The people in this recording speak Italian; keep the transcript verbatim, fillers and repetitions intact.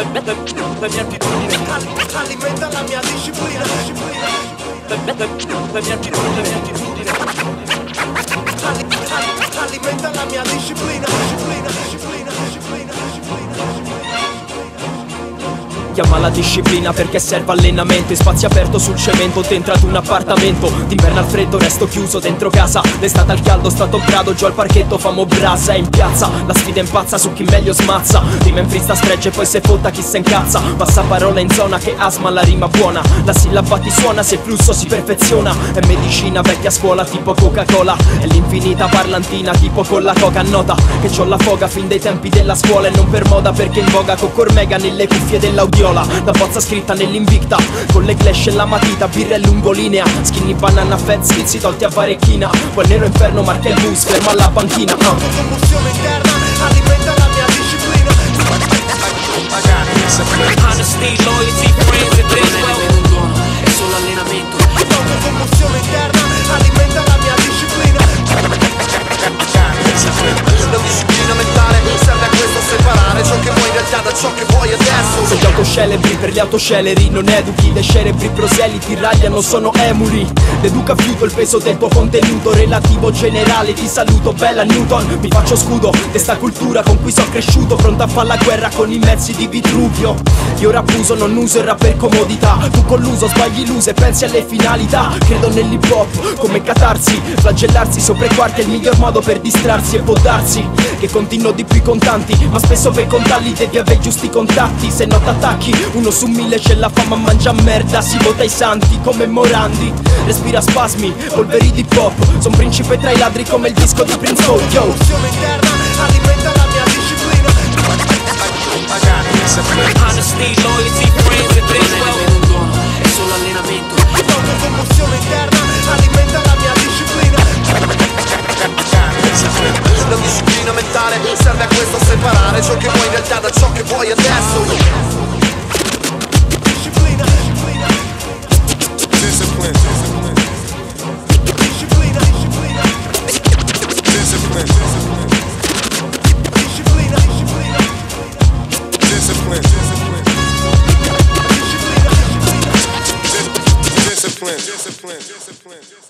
Le mie attitudini alimenta la mia disciplina. Le mie attitudini, le mie attitudini alimenta la mia disciplina. Disciplina, disciplina, disciplina, disciplina. Chiama la disciplina perché serve allenamento. In spazio aperto sul cemento, dentro ad un appartamento. D'inverno al freddo resto chiuso dentro casa. L'estate al caldo, stato grado, giù al parchetto famo brasa. E in piazza la sfida impazza su chi meglio smazza. Rima in frista stregge, poi se fotta chi se incazza. Passa parola in zona che asma la rima buona. La sillaba ti suona se il flusso si perfeziona. È medicina vecchia scuola tipo Coca-Cola. È l'infinita parlantina tipo con la coca. Nota che c'ho la foga fin dai tempi della scuola. E non per moda perché in voga con Cormega nelle cuffie dell'audio. La bozza scritta nell'invicta, con le clash e la matita, birra e lungolinea. Skinny banana fat, schizzi tolti a varechina. Poi nero inferno marca il bus, ferma alla panchina. uh. Combustione interna alimenta la mia disciplina. Honesty, loyalty, friends and things well. È solo allenamento. Combustione interna alimenta la mia disciplina. La disciplina mentale serve a questo, separare ciò che vuoi in realtà da ciò che vuoi adesso. Se gli autocelebri per gli autoceleri non educhi. Le cerebri proseliti ragliano, sono emuli. L'educa fiuto il peso del tuo contenuto relativo generale. Ti saluto, bella Newton, mi faccio scudo desta cultura con cui sono cresciuto. Pronta a fare la guerra con i mezzi di Vitruvio. Io rappuso, non uso il rap per comodità. Tu con l'uso sbagli l'uso e pensi alle finalità. Credo nell'hip hop come catarsi. Flagellarsi sopra i quarti è il miglior modo per distrarsi. E può darsi che continuo di più i contanti, ma spesso per contarli devi avere i giusti contatti. Se no t'attacchi, uno su mille c'è la fama mangia merda. Si vota i santi come Morandi. Respira spasmi, polveri di pop. Son principe tra i ladri come il disco di Prince Paul. Yo, combustione interna alimenta la mia disciplina. Honesty, loyalty, friends and things well. È solo allenamento. Combustione interna alimenta la mia disciplina. La disciplina mentale serve a questo, separare ciò che vuoi in realtà da ciò che vuoi adesso. Disciplina, disciplina. Discipline. Disciplina, disciplina. Discipline. Disciplina, disciplina. Discipline. Disciplina, disciplina. Discipline. Discipline. Discipline.